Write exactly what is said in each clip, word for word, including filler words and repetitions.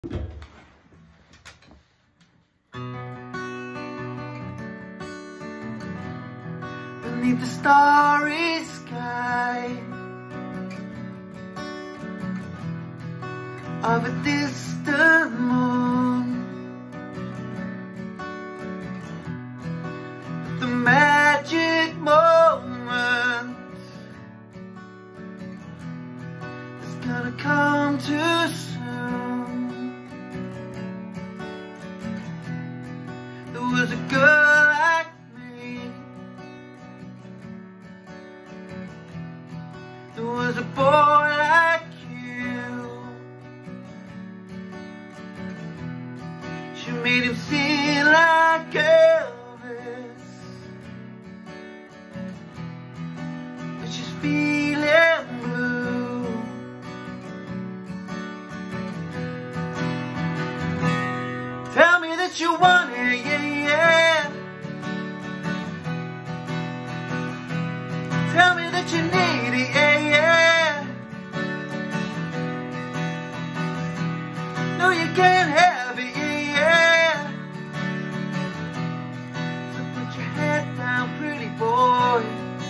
Beneath the starry sky of a distant moon, the magic moment is gonna come too soon. There was a girl like me, there was a boy like you. She made him sing like Elvis, but she's feeling blue. Tell me that you want it, yeah, yeah. Tell me that you need it, yeah, yeah. No, you can't have it, yeah, yeah. So put your head down, pretty boy.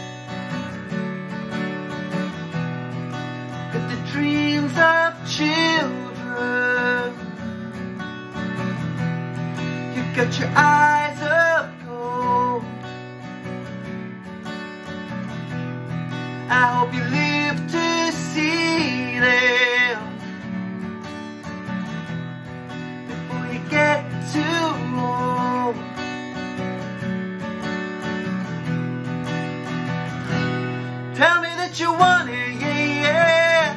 Got the dreams of children, you got your eyes of gold. I hope you live to see them before you get too old. Tell me that you want it, yeah, yeah.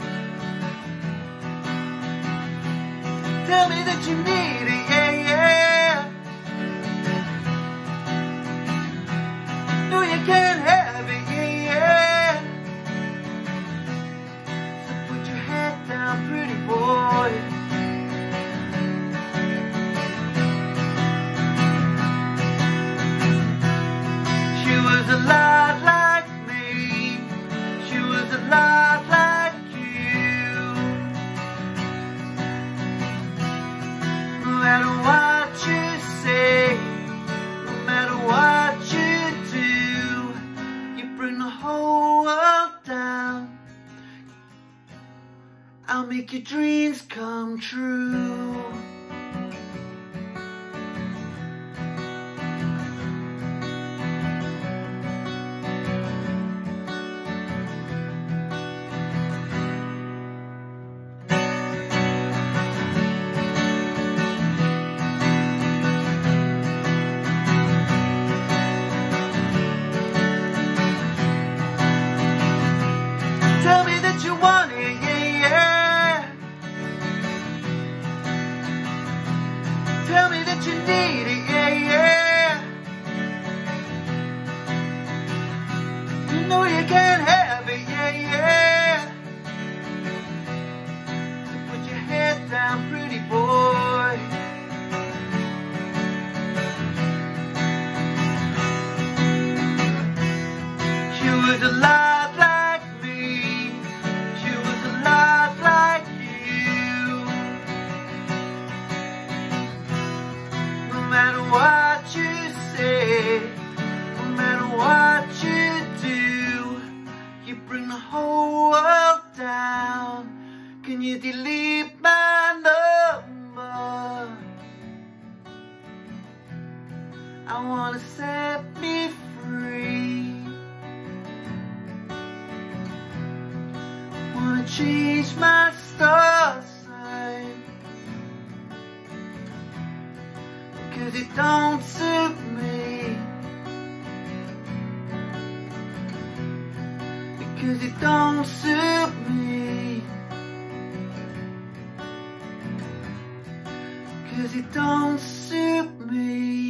Tell me that you need it, yeah, yeah. No, you can't have it, yeah, yeah. So put your head down, pretty boy. She was a lot like me, she was a lot like you. No matter what you say, no matter what you do, you bring the whole world down. I'll make your dreams come true. Tell me that you want it, yeah, yeah. Tell me that you need it, yeah, yeah. You know you can't have it, yeah, yeah. So put your head down, pretty boy. She was a lot like me, she was a lot like you. No matter what you say, no matter what you do, you bring the whole world down. Can you delete my number? I wanna set me free. Wanna change my star sign, cause it don't suit me, because it don't suit me, cause it don't suit me.